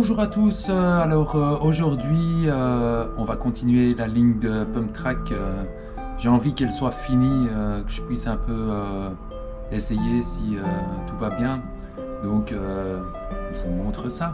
Bonjour à tous, aujourd'hui on va continuer la ligne de Pump Track. J'ai envie qu'elle soit finie, que je puisse un peu essayer si tout va bien. Donc je vous montre ça.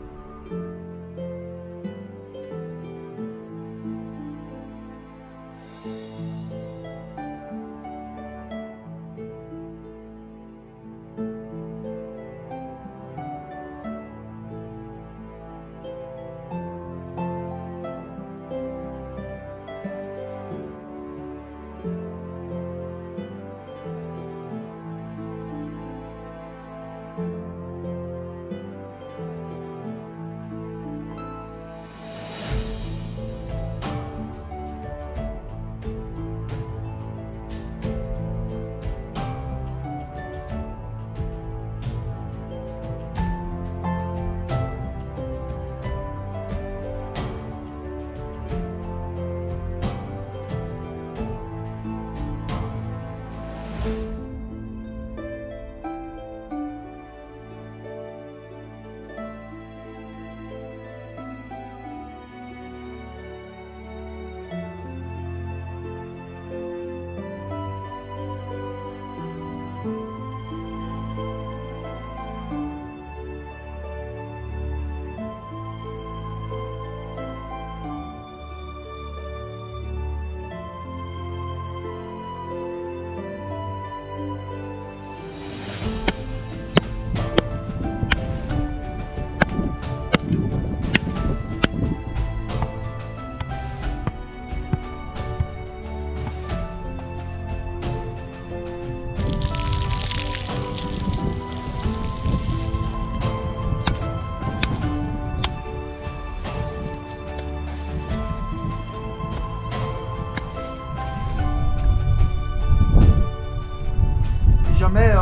Jamais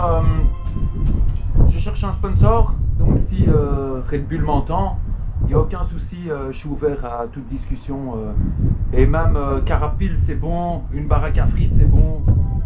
je cherche un sponsor, donc si Red Bull m'entend, il n'y a aucun souci, je suis ouvert à toute discussion, et même Carapil c'est bon, une baraque à frites c'est bon.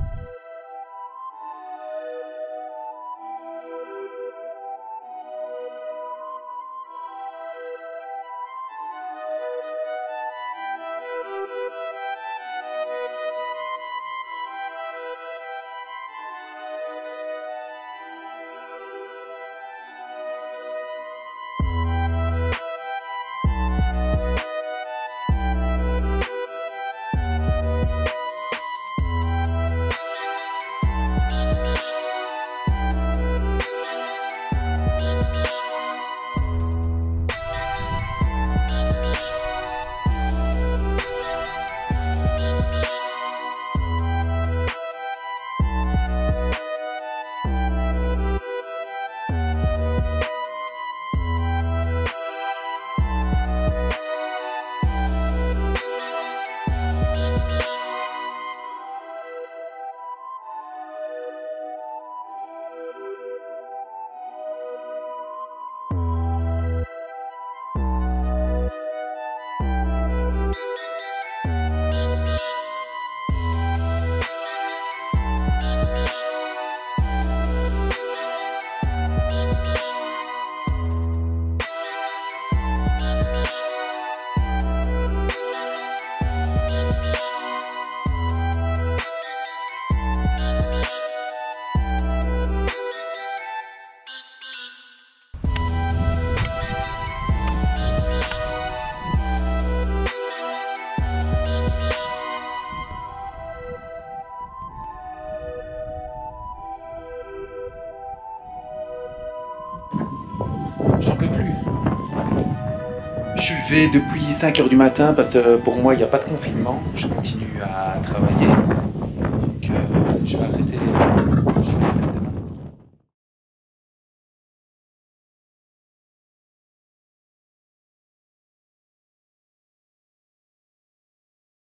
J'en peux plus. Je suis levé depuis 5 h du matin parce que pour moi il n'y a pas de confinement. Je continue à travailler. Donc je vais arrêter. Je vais rester là.